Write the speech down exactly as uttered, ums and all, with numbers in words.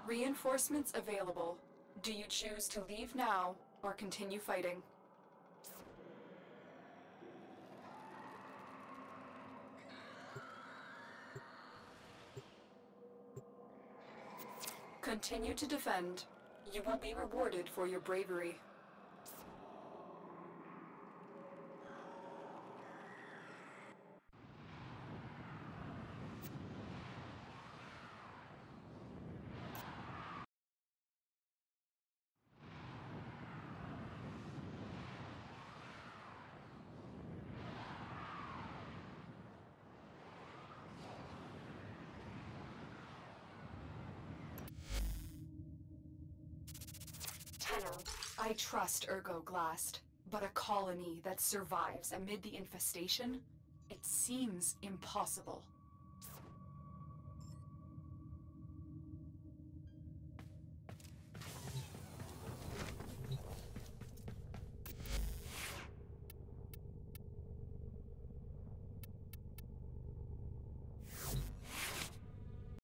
Reinforcements available. Do you choose to leave now or continue fighting? Continue to defend. You will be rewarded for your bravery. I trust Ergoglast, but a colony that survives amid the infestation? It seems impossible.